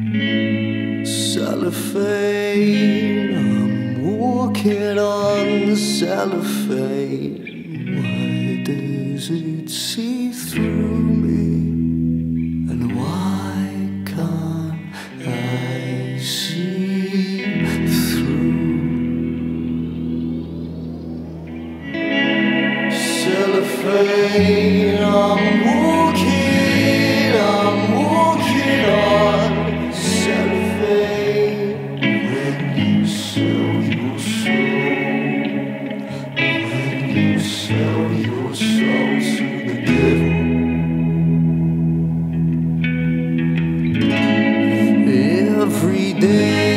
Cellophane, I'm walking on cellophane. Why does it see through me? And why can't I see through? Cellophane, I'm walking on cellophane. When you sell your soul, when you sell your soul to the devil. Every day